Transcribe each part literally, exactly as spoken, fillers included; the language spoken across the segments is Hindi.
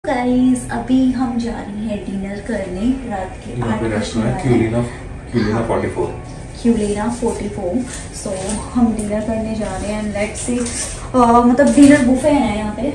गाइस अभी हम जा रहे हैं डिनर करने रात के आठ बजे क्यूलेना फोर्टी फोर। सो हम डिनर करने जा रहे हैं। लेट्स सी मतलब डिनर बुफे है यहाँ पे।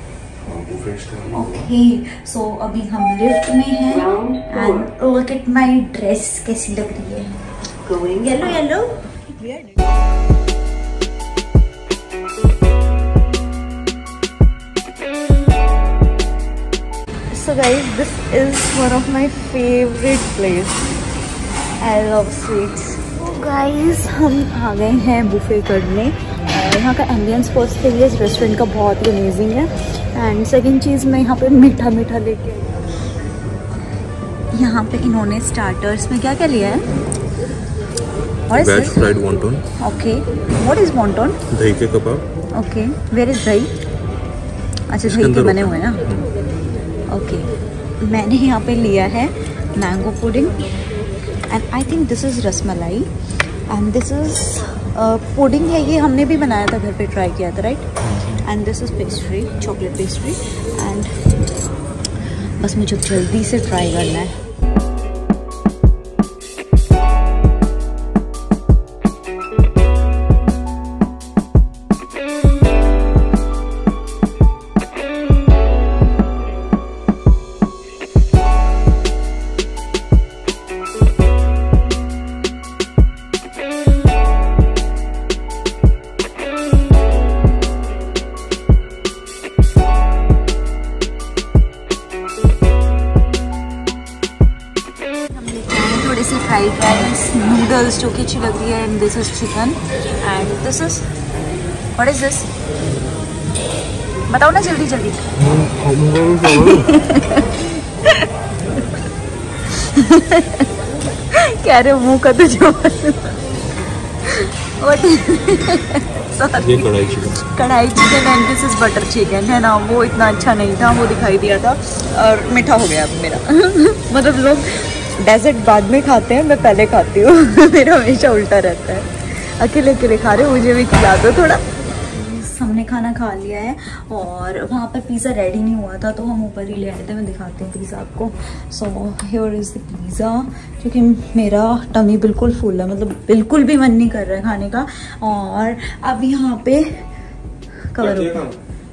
ओके सो अभी हम लिफ्ट में हैं and look at my dress कैसी लग रही है। Going yellow yellow. So guys, this is one of my favorite place. I love sweets. So guys, हम आ गए हैं बुफे करने। यहाँ का एम्बियंस फर्स्ट थिंग इस रेस्टोरेंट का बहुत ही अमेजिंग है एंड सेकंड चीज़ मैं यहाँ पे मीठा मीठा लेके यहाँ पे इन्होंने स्टार्टर्स में क्या क्या लिया है? Veg fried wonton. Okay. What is wonton? दही के कबाब. Okay. Where is दही? अच्छा दही के बने हुए हैं ना? Okay okay. मैंने यहाँ पे लिया है mango pudding and I think this is rasmalai and this is pudding है। ये हमने भी बनाया था, घर पे ट्राई किया था, right. And this is pastry, chocolate pastry and बस मुझे जल्दी से ट्राई करना है। फ्राइड राइस, नूडल्स जो कि अच्छी लग रही है and this is chicken and this is what is this? बताओ ना जल्दी जल्दी। क्या रे मुंह का तो जो kadai chicken kadai chicken and this is butter chicken है ना। वो इतना अच्छा नहीं था, वो दिखाई दिया था और मीठा हो गया अब मेरा। मतलब लोग डेजर्ट बाद में खाते हैं, मैं पहले खाती हूँ। मेरा हमेशा उल्टा रहता है। अकेले अकेले खा रहे हो, मुझे भी खिला दो थोड़ा। हमने खाना खा लिया है और वहाँ पर पिज़्ज़ा रेडी नहीं हुआ था तो हम ऊपर ही ले आए थे। मैं दिखाती हूँ पिज़्ज़ा आपको। So here is the pizza. क्योंकि मेरा टमी बिल्कुल फुल है, मतलब बिल्कुल भी मन नहीं कर रहा है खाने का। और अब यहाँ पे कवर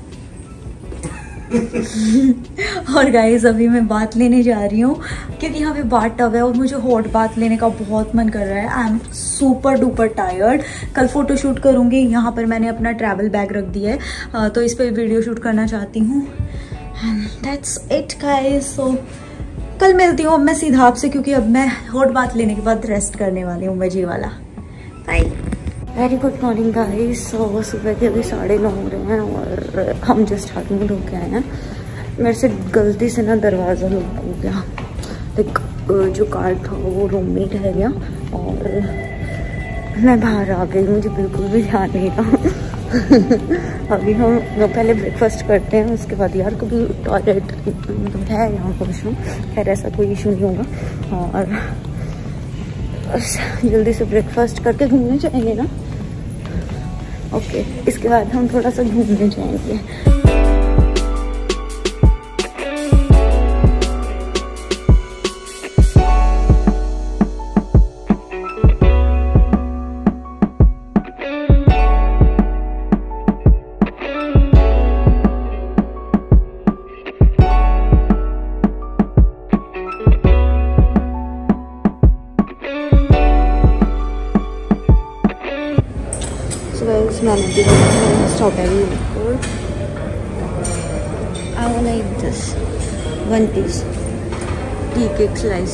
और गाइस अभी मैं बात लेने जा रही हूँ क्योंकि यहाँ पे बाथ टब है और मुझे हॉट बात लेने का बहुत मन कर रहा है। I am super duper tired. कल फोटो शूट करूँगी। यहाँ पर मैंने अपना ट्रैवल बैग रख दिया है तो इस पर वीडियो शूट करना चाहती हूँ। That's it guys. सो कल मिलती हूँ अब मैं सीधा आपसे, क्योंकि अब मैं हॉट बात लेने के बाद रेस्ट करने वाली हूँ मजे वाला। Bye. Very good morning guys. So सुबह के अभी साढ़े नौ हो रहे हैं और हम जस्ट हाथ मुँह धो के आए हैं। मेरे से गलती से ना दरवाज़ा लॉक हो गया। लाइक जो कार था वो रूम में ही रह गया और मैं बाहर आ गई, मुझे बिल्कुल भी ध्यान नहीं था। अभी हम पहले ब्रेकफास्ट करते हैं, उसके बाद यार कभी टॉयलेट मतलब है यहाँ वॉशरूम, खैर ऐसा कोई इशू नहीं होगा। और बस जल्दी से ब्रेकफास्ट करके घूमने जाएंगे ना। ओके okay, इसके बाद हम थोड़ा सा घूमने जाएंगे। Strawberry liqueur. I will like this one piece tea cake slice.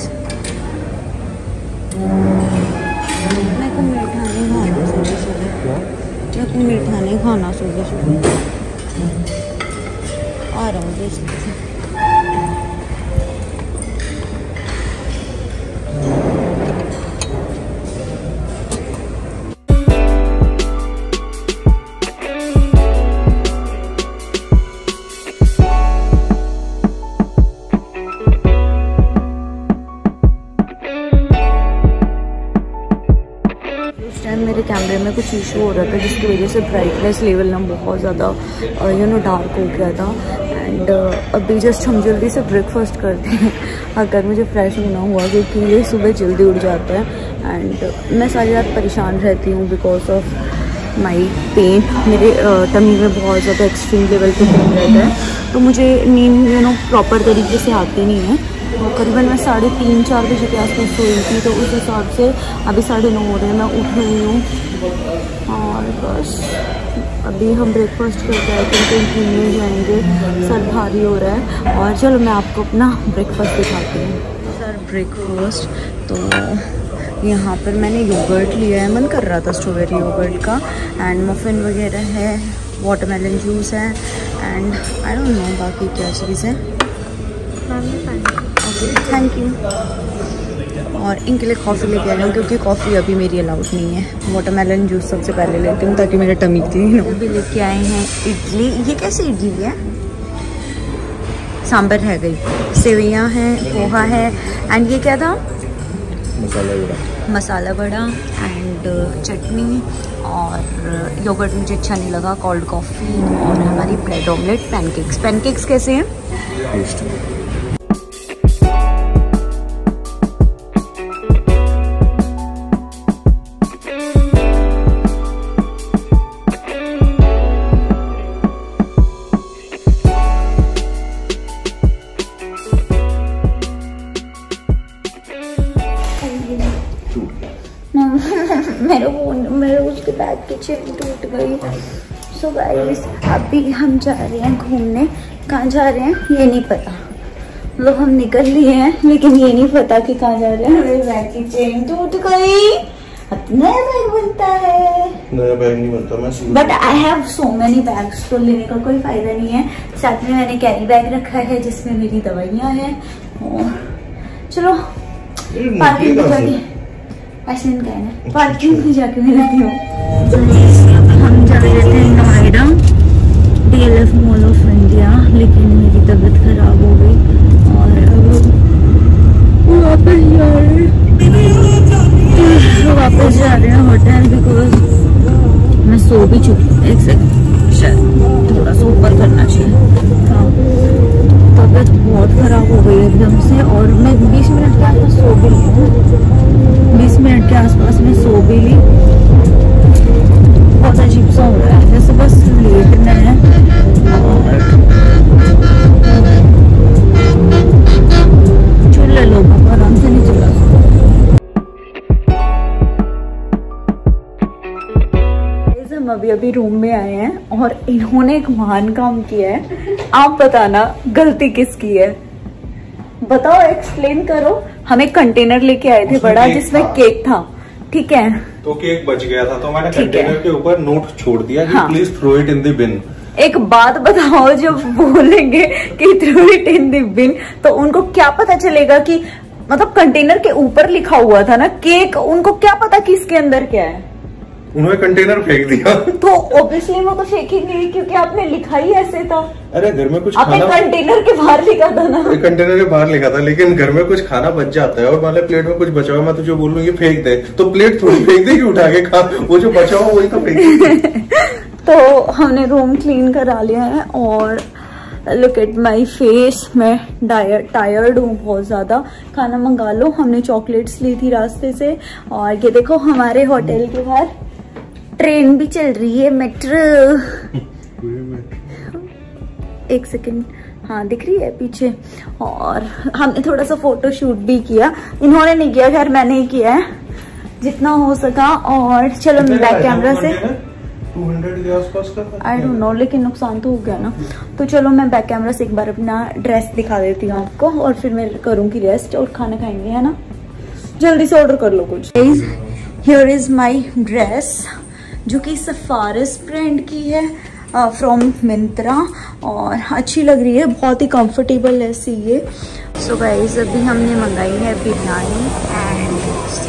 मैं को मीठा नहीं खाना सुबह सुबह। मैं को मीठा नहीं खाना सुबह सुबह। आ रहा हूँ जैसे मेरे कैमरे में कुछ इशू हो रहा था जिसकी वजह से ब्राइटनेस लेवल ना बहुत ज़्यादा यू नो डार्क हो गया था। एंड uh, अभी जस्ट हम जल्दी से ब्रेकफास्ट करते हैं अगर मुझे फ्रेश होना हुआ, क्योंकि ये सुबह जल्दी उठ जाता है एंड uh, मैं सारी रात परेशान रहती हूँ बिकॉज ऑफ माई पेन। मेरे टमी uh, में बहुत ज़्यादा एक्सट्रीम लेवल पे पेन रहता है, तो मुझे नींद यू नो प्रॉपर तरीके से आती नहीं है। तो करीबन मैं साढ़े तीन चार बजे के आसपास सोई थी, तो उस हिसाब से अभी साढ़े नौ हो रहे हैं, मैं उठ रही हूँ और बस अभी हम ब्रेकफास्ट करके आए थे, कहीं घूमने जाएंगे, सर भारी हो रहा है। और चलो मैं आपको अपना ब्रेकफास्ट दिखाती हूँ। सर ब्रेकफास्ट तो यहाँ पर मैंने योगर्ट लिया है, मन कर रहा था स्ट्रॉबेरी योगर्ट का, एंड मफिन वगैरह है, वाटरमेलन जूस है एंड आई डोंट नो बाकी क्या चीज़ है। Okay thank you. और इनके लिए कॉफ़ी लेके आ रही हूँ क्योंकि कॉफ़ी अभी मेरी अलाउड नहीं है। वाटरमेलन जूस सबसे पहले लेती हूँ ताकि मेरा टमी क्लीन हो। अभी लेके आए हैं इडली। ये कैसे इडली है? सांभर है गई, सेवइयाँ हैं, पोहा है एंड ये क्या था? मसाला वड़ा। मसाला वड़ा एंड चटनी और योगर्ट मुझे अच्छा नहीं लगा, कोल्ड कॉफ़ी और हमारी ब्रेड ऑमलेट, पैनकेक्स। पैनकेक्स कैसे हैं? मेरे वो मेरे उसके बैग की चेन टूट गई। सो गाइस अभी हम जा रहे हैं घूमने। कहाँ जा रहे हैं ये नहीं पता, मतलब हम निकल लिए हैं लेकिन ये नहीं पता कि कहाँ जा रहे हैं। मेरे बैग की चेन टूट गई। नया बैग बनता है। नया बैग नहीं बनता, मैं but I have so many bags, तो लेने का कोई फायदा नहीं है। साथ में मैंने कैरी बैग रखा है जिसमें मेरी दवाइयाँ हैं। और चलो पार्किंग में जाके ऐसे नहीं कहना, पार्किंग में जाके मिलती हूँ। हम जा रहे थे Noida D L F mall of India, लेकिन मेरी तबीयत खराब हो गई और अब वापस जा रहे हैं वापस जा रहे हैं होटल, बिकॉज मैं सो भी चुकी हूँ। एक सेकंड, शायद थोड़ा सा ऊपर करना चाहिए। हाँ तबीयत बहुत खराब हो गई एकदम से, और मैं बीस मिनट के आसपास सो भी ली हूँ। बीस मिनट के आसपास में सो भी ली। बहुत अजीब सा हो रहा है, जैसे बस लेटना है और चुल्ले लोग आराम से नहीं चला। हम अभी अभी रूम में आए हैं और इन्होंने एक महान काम किया है। आप बताना गलती किसकी है, बताओ, एक्सप्लेन करो। हम एक कंटेनर लेके आए थे बड़ा जिसमें केक था, ठीक है, तो केक बच गया था तो मैंने कंटेनर के ऊपर नोट छोड़ दिया कि हाँ। Please throw it in the bin. एक बात बताओ, जब बोलेंगे कि throw it in the bin तो उनको क्या पता चलेगा कि, मतलब कंटेनर के ऊपर लिखा हुआ था ना केक, उनको क्या पता कि इसके अंदर क्या है? उन्होंने कंटेनर फेंक दिया। तो ऑब्वियसली वो तो फेंकेंगे क्योंकि आपने लिखा ही ऐसे था। अरे घर में कुछ आपने खाना कंटेनर के बाहर लिखा था ना। कंटेनर के बाहर लिखा था, लेकिन घर में कुछ खाना बच जाता है और मान प्लेट में कुछ बचा हुआ, मैं तुझे बोलूँ ये फेंक दे, तो प्लेट थोड़ी फेंक दे कि उठा के खा, वो जो बचा हुआ वही तो फेंक। तो हमने रूम क्लीन करा लिया है और लुक एट माई फेस, मैं टायर्ड हूँ बहुत ज्यादा। खाना मंगा लो, हमने चॉकलेट्स ली थी रास्ते से। और ये देखो हमारे होटल के बाहर ट्रेन भी चल रही है, मेट्रो। एक सेकेंड, हाँ दिख रही है पीछे। और हमने थोड़ा सा फोटो शूट भी किया, इन्होंने नहीं किया, खैर मैंने ही किया है जितना हो सका। और चलो मैं बैक कैमरा से दो सौ के आसपास का आई डोंट नो, लेकिन नुकसान तो हो गया ना। तो चलो मैं बैक कैमरा से एक बार अपना ड्रेस दिखा देती हूँ आपको और फिर मैं करूंगी रेस्ट और खाना खाएंगे, है ना। जल्दी से ऑर्डर कर लो कुछ। हियर इज माई ड्रेस जो कि सफारिस ब्रांड की है, फ्रॉम मिंत्रा, और अच्छी लग रही है, बहुत ही कंफर्टेबल है सी ये। सो गाइस अभी हमने मंगाई है बिरयानी एंड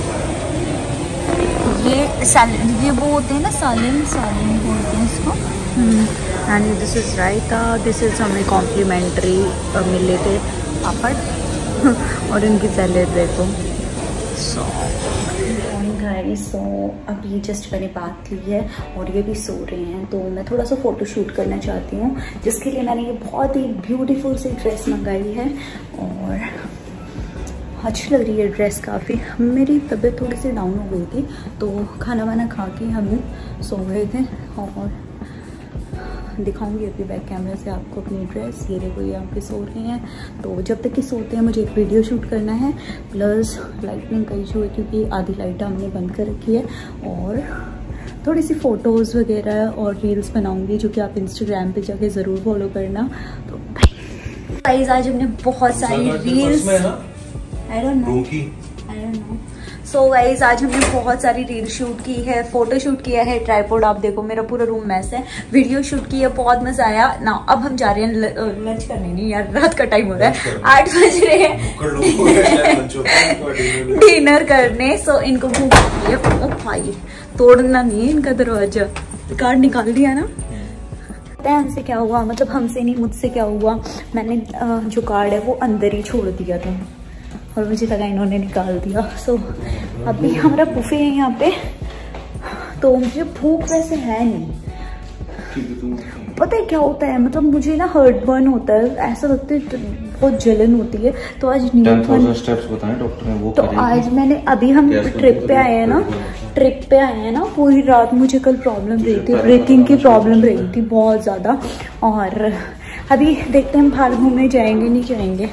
ये सैलड, ये वो होते हैं ना सालन, सालन बोलते हैं इसको। And this is raita, this is हमें कॉम्प्लीमेंट्री मिले थे पापड़ और इनकी सैलड देखो। सो गाइस, सो अभी जस्ट मैंने बात ली है और ये भी सो रहे हैं, तो मैं थोड़ा सा फोटो शूट करना चाहती हूँ, जिसके लिए मैंने ये बहुत ही ब्यूटीफुल सी ड्रेस मंगाई है और अच्छी लग रही है ड्रेस काफ़ी। मेरी तबीयत थोड़ी सी डाउन हो गई थी, तो खाना वाना खा के हम सो गए थे और दिखाऊंगी अभी बैक कैमरा से आपको अपनी ड्रेस। ये देखो ये यहाँ पे सो रहे हैं, तो जब तक कि सोते हैं मुझे एक वीडियो शूट करना है, प्लस लाइटनिंग का इशू है क्योंकि आधी लाइट हमने बंद कर रखी है, और थोड़ी सी फ़ोटोज़ वगैरह और रील्स बनाऊंगी जो कि आप इंस्टाग्राम पे जाके ज़रूर फॉलो करना। तो गाइस आज हमने बहुत सारी reels, I don't know I don't know so guys आज हमने बहुत सारी रील शूट की है, फोटो शूट किया है, ट्राइपॉड आप देखो मेरा पूरा रूम मैस है, वीडियो शूट की है, बहुत मजा आया ना। अब हम जा रहे हैं लंच करने, नहीं यार रात का टाइम हो रहा है, आठ बज रहे हैं डिनर करने। सो इनको भूख लगी है, ओ भाई तोड़ना नहीं है इनका दरवाजा, कार्ड निकाल दिया ना। पता है हमसे क्या हुआ, मतलब हमसे नहीं मुझसे क्या हुआ, मैंने जो कार्ड है वो अंदर ही छोड़ दिया था और मुझे लगा इन्होंने निकाल दिया। सो so, अभी हमारा बुफे है यहाँ पे, तो मुझे भूख वैसे है नहीं, पता है क्या होता है, मतलब मुझे ना हर्ट बर्न होता है, ऐसा लगता है बहुत जलन होती है। तो आज स्टेप्स बताएं डॉक्टर ने वो, तो आज मैंने अभी हम ट्रिप पे आए हैं ना, ट्रिप पे आए हैं ना, पूरी रात मुझे कल प्रॉब्लम रही थी, ब्रेथिंग की प्रॉब्लम रही थी बहुत ज़्यादा, और अभी देखते हैं हम बाहर घूमने जाएंगे नहीं जाएंगे।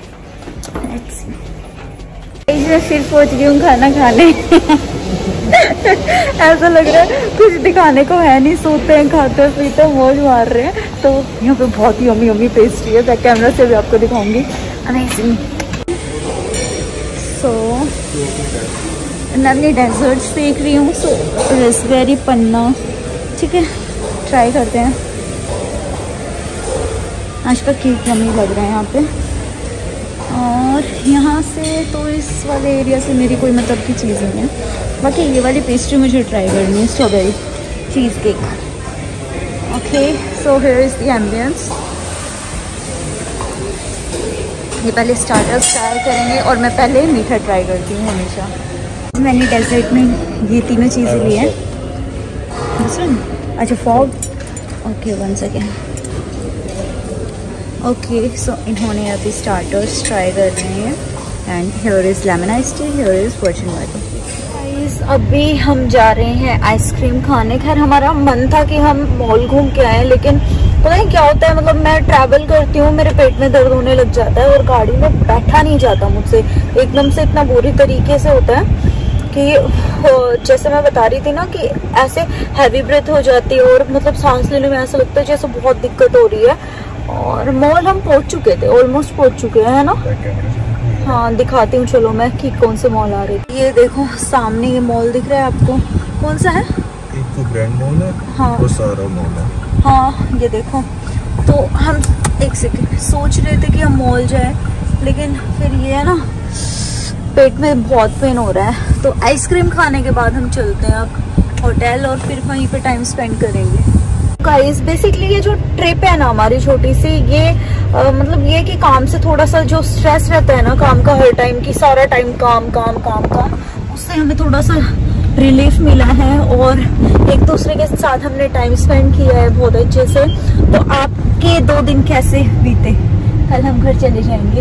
मैं फिर पहुंच गई हूँ खाना खाने ऐसा लग रहा है कुछ दिखाने को है नहीं, सोते हैं खाते हैं पीते हैं मौज मार रहे हैं। तो यहाँ पे बहुत ही यम्मी यम्मी पेस्ट्री है, बैक कैमरा से भी आपको दिखाऊंगी, अमेजिंग। सो मैं अपनी डेजर्ट्स देख रही हूँ, सो रसबेरी पन्ना, ठीक है ट्राई करते हैं। आज का केक यम्मी लग रहा है यहाँ पे, और यहाँ से तो इस वाले एरिया से मेरी कोई मतलब की चीज़ नहीं है। बाकी ये वाली पेस्ट्री मुझे ट्राई करनी है, strawberry cheesecake. Okay so here is the ambience. ये पहले स्टार्टर्स ट्राई करेंगे और मैं पहले मीठा ट्राई करती हूँ हमेशा। मैंने डेजर्ट में ये तीनों चीज़ें ली हैं। अच्छा fog, okay one second. Okay so इन्होंने अभी स्टार्टर्स ट्राई कर रहे हैं, and here is lemon ice tea, here is fortune water. Guys अभी हम जा रहे हैं आइसक्रीम खाने। खैर हमारा मन था कि हम मॉल घूम के आए, लेकिन पता नहीं क्या होता है, मतलब मैं ट्रैवल करती हूँ मेरे पेट में दर्द होने लग जाता है और गाड़ी में बैठा नहीं जाता मुझसे, एकदम से इतना बुरी तरीके से होता है कि जैसे मैं बता रही थी ना कि ऐसे हैवी ब्रेथ हो जाती है और मतलब सांस लेने में ऐसा लगता है जैसे बहुत दिक्कत हो रही है। और मॉल हम पहुंच चुके थे, ऑलमोस्ट पहुंच चुके हैं, है ना। हाँ दिखाती हूँ चलो मैं कि कौन से मॉल आ रहे थे। ये देखो सामने ये मॉल दिख रहा है आपको, कौन सा है? एक तो ग्रैंड मॉल है, हाँ वो सारा मॉल है। हाँ ये देखो, तो हम एक सेकंड सोच रहे थे कि हम मॉल जाए, लेकिन फिर ये है ना पेट में बहुत पेन हो रहा है, तो आइसक्रीम खाने के बाद हम चलते हैं अब होटल और फिर वहीं पे टाइम स्पेंड करेंगे। गाइस बेसिकली ये जो ट्रिप है ना हमारी छोटी सी, ये आ, मतलब ये कि काम से थोड़ा सा जो स्ट्रेस रहता है ना काम का, हर टाइम की सारा टाइम काम काम काम काम, उससे हमें थोड़ा सा रिलीफ मिला है और एक दूसरे के साथ हमने टाइम स्पेंड किया है बहुत अच्छे से। तो आपके दो दिन कैसे बीते? कल हम घर चले जाएंगे,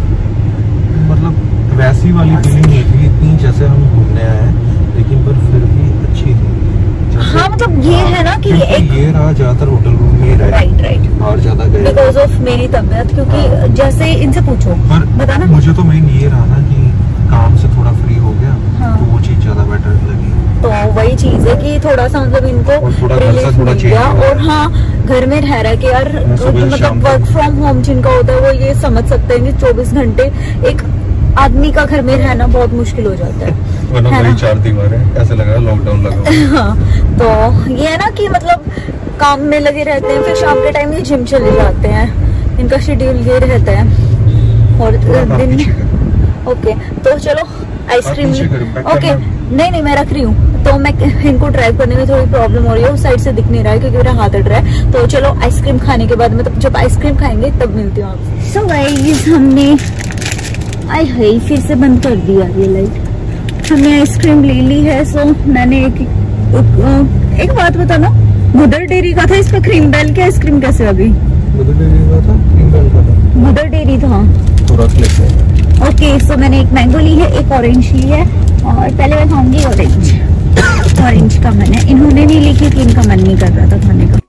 मतलब वैसी वाली फीलिंग नहीं थी इतनी जैसे हम घूमने आए हैं, लेकिन पर फिर भी अच्छी थी। हाँ मतलब ये है ना कि एक ये रहा ज्यादातर होटल रूम में रहा, राइट राइट और ज्यादा गए बिकॉज ऑफ मेरी तबीयत, क्योंकि जैसे इनसे पूछो बताना, मुझे तो मेन ये रहा ना कि काम से थोड़ा फ्री हो गया। हाँ। तो वो चीज ज्यादा बेटर लगी। तो वही चीज है कि थोड़ा सा मतलब इनको रिलीफ मिल गया। और हाँ घर में रह रहा कि यार मतलब वर्क फ्रॉम होम जिनका होता है वो ये समझ सकते हैं कि चौबीस घंटे एक आदमी का घर में रहना बहुत मुश्किल हो जाता है, है ना? चार दीवारें ऐसे लग रहा है लॉकडाउन लगा। हाँ तो ये है ना कि मतलब काम में लगे रहते हैं, फिर शाम के टाइम ये जिम चले जाते हैं, इनका शेड्यूल ये रहता है। और दिन ओके तो चलो आइसक्रीम, ओके नहीं नहीं मैं रख रही हूँ, तो मैं इनको ड्राइव करने में थोड़ी प्रॉब्लम हो रही है, उस साइड से दिख नहीं रहा है क्योंकि मेरा हाथ अड़ रहा है। तो चलो आइसक्रीम खाने के बाद मतलब जब आइसक्रीम खाएंगे तब मिलती हूँ आपसे। सो गाइस हमने आई हाय फिर से बंद कर दिया ये लाइट, हमने आइसक्रीम ले ली है। सो मैंने एक एक बात बता ना, मदर डेयरी का था, इसका क्रीम बेल की आइसक्रीम कैसे अभी? मदर डेयरी का था, क्रीम बेल का था। मदर डेयरी था। तो रख लेते हैं। ओके, सो मैंने एक मैंगो ली है, एक ऑरेंज ली है, और पहले मैं खाऊंगी ऑरेंज। ऑरेंज का मन है, इन्होंने नहीं ली क्योंकि इनका मन नहीं कर रहा था खाने का।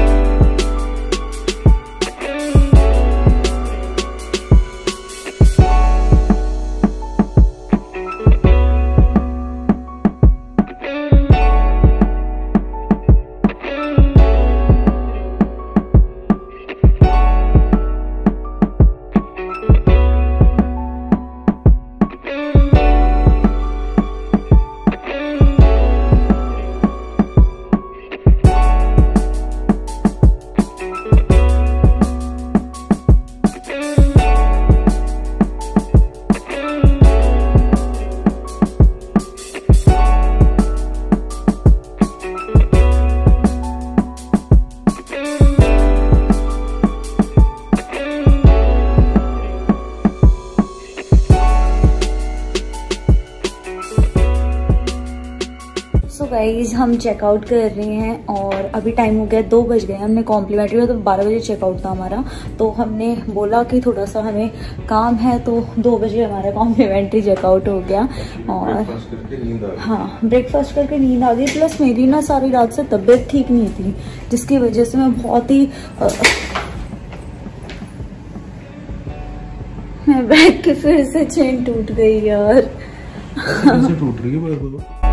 सो गाइज हम चेकआउट कर रहे हैं और अभी टाइम हो गया दो बज गए। हमने कॉम्प्लीमेंट्री में तो बारह बजे चेकआउट था हमारा, तो हमने बोला कि थोड़ा सा हमें काम है, तो दो बजे हमारा कॉम्प्लीमेंट्री चेकआउट हो गया। और हाँ, ब्रेकफास्ट करके नींद आ गई। प्लस मेरी ना सारी रात से तबीयत ठीक नहीं थी, जिसकी वजह से मैं बहुत ही आ, मैं बैठ के फिर से चेन टूट गई यार। टूट रही है।